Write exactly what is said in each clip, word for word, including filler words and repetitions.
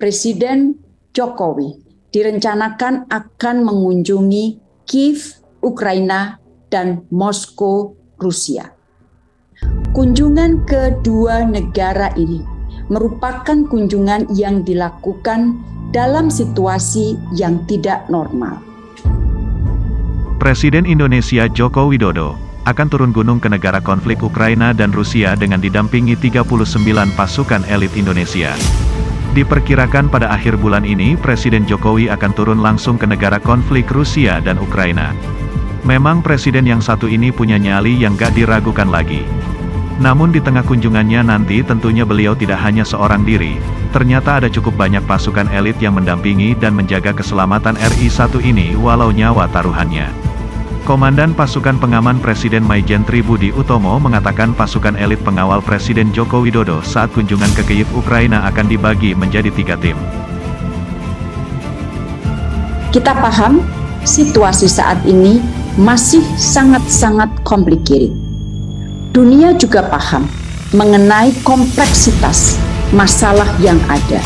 Presiden Jokowi direncanakan akan mengunjungi Kiev, Ukraina, dan Moskow, Rusia. Kunjungan kedua negara ini merupakan kunjungan yang dilakukan dalam situasi yang tidak normal. Presiden Indonesia Joko Widodo akan turun gunung ke negara konflik Ukraina dan Rusia dengan didampingi tiga puluh sembilan pasukan elit Indonesia. Diperkirakan pada akhir bulan ini Presiden Jokowi akan turun langsung ke negara konflik Rusia dan Ukraina. Memang presiden yang satu ini punya nyali yang gak diragukan lagi. Namun di tengah kunjungannya nanti tentunya beliau tidak hanya seorang diri, ternyata ada cukup banyak pasukan elit yang mendampingi dan menjaga keselamatan R I satu ini walau nyawa taruhannya. Komandan Pasukan Pengaman Presiden Maijen Tribudi Utomo mengatakan pasukan elit pengawal Presiden Joko Widodo saat kunjungan ke Kiev Ukraina akan dibagi menjadi tiga tim. Kita paham situasi saat ini masih sangat-sangat complicated. Dunia juga paham mengenai kompleksitas masalah yang ada.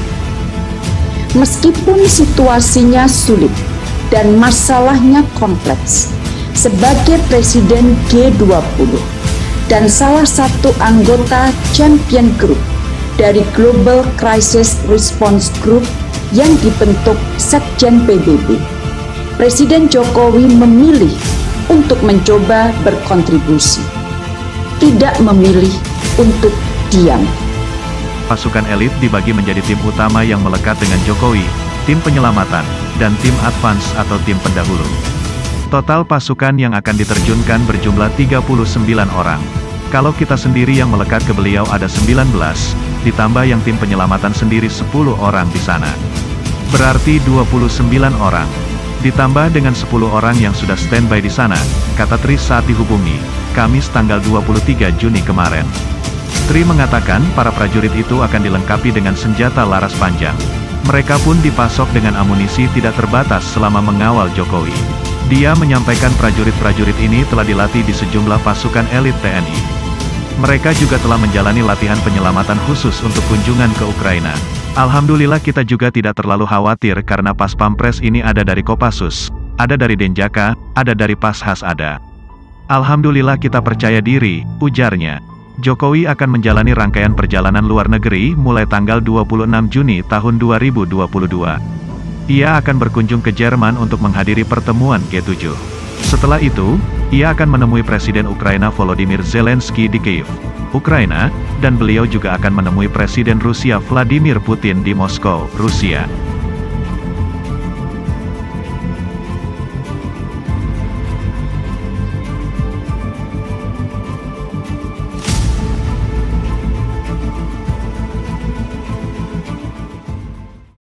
Meskipun situasinya sulit dan masalahnya kompleks, sebagai Presiden G dua puluh dan salah satu anggota Champion Group dari Global Crisis Response Group yang dibentuk Sekjen P B B, Presiden Jokowi memilih untuk mencoba berkontribusi, tidak memilih untuk diam. Pasukan elit dibagi menjadi tim utama yang melekat dengan Jokowi, tim penyelamatan, dan tim advance atau tim pendahulu. Total pasukan yang akan diterjunkan berjumlah tiga puluh sembilan orang. Kalau kita sendiri yang melekat ke beliau ada sembilan belas, ditambah yang tim penyelamatan sendiri sepuluh orang di sana. Berarti dua puluh sembilan orang. Ditambah dengan sepuluh orang yang sudah standby di sana, kata Tri saat dihubungi, Kamis tanggal dua puluh tiga Juni kemarin. Tri mengatakan para prajurit itu akan dilengkapi dengan senjata laras panjang. Mereka pun dipasok dengan amunisi tidak terbatas selama mengawal Jokowi. Dia menyampaikan prajurit-prajurit ini telah dilatih di sejumlah pasukan elit T N I. Mereka juga telah menjalani latihan penyelamatan khusus untuk kunjungan ke Ukraina. Alhamdulillah kita juga tidak terlalu khawatir karena Pas Pampres ini ada dari Kopassus, ada dari Denjaka, ada dari Pashas ada. Alhamdulillah kita percaya diri, ujarnya. Jokowi akan menjalani rangkaian perjalanan luar negeri mulai tanggal dua puluh enam Juni tahun dua ribu dua puluh dua. Ia akan berkunjung ke Jerman untuk menghadiri pertemuan G tujuh. Setelah itu, ia akan menemui Presiden Ukraina Volodymyr Zelensky di Kiev, Ukraina, dan beliau juga akan menemui Presiden Rusia Vladimir Putin di Moskow, Rusia.